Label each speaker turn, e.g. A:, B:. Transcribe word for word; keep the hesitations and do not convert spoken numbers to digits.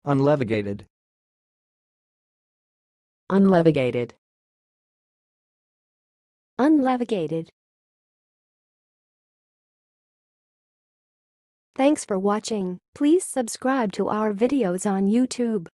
A: unlevigated,
B: unlevigated,
C: unlevigated. Thanks for watching. Please subscribe to our videos on YouTube.